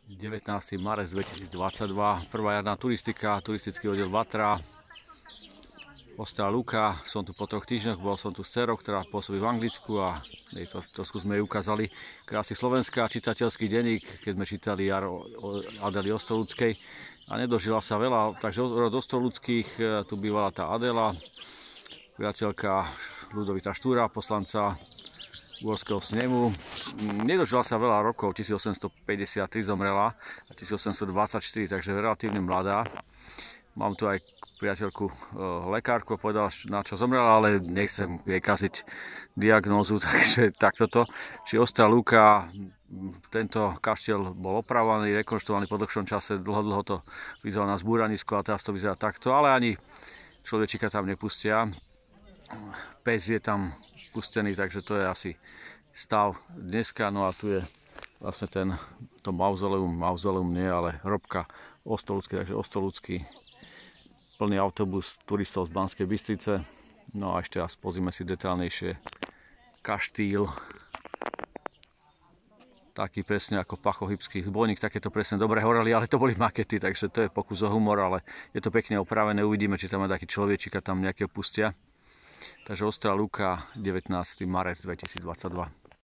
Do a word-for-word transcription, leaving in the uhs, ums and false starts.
devätnásteho marca dvetisícdvadsaťdva, prvá jarná turistika, turistický oddiel Vatra, Ostrá Lúka. Som tu po troch týždňoch, bol som tu s dcerou, ktorá pôsobí v Anglicku a to, trošku sme jej ukázali krásy Slovenska, čitateľský denník, keď sme čítali jar o, o Adely Ostoluckej a nedožila sa veľa, takže od Ostoluckých tu bývala tá Adela, priateľka Ľudovita Štúra, poslanca Uhorského snemu. Nedožila sa veľa rokov, tisícosemstopäťdesiattri zomrela a tisícosemstodvadsaťštyri, takže relatívne mladá. Mám tu aj priateľku, e, lekárku, povedala, na čo zomrela, ale nechcem jej kaziť diagnózu, takže takto to. Čiže Ostrá Lúka, tento kaštiel bol opravovaný, rekonštruovaný po dlhšom čase, dlho, dlho to vyzeralo na zbúranisko a teraz to vyzerá takto, ale ani človečika tam nepustia. Pes je tam pustený, takže to je asi stav dneska. No a tu je vlastne ten, to mauzoleum, mauzoleum nie, ale hrobka Ostoluckej, takže Ostolucký, plný autobus turistov z Banskej Bystrice. No a ešte raz pozrime si detailnejšie kaštýl, taký presne ako Pachohybský zbojník, takéto presne dobre horeli, ale to boli makety, takže to je pokus o humor, ale je to pekne opravené, uvidíme, či tam je taký človečika tam nejakého pustia. Takže Ostrá Lúka, devätnásteho marca dvetisícdvadsaťdva.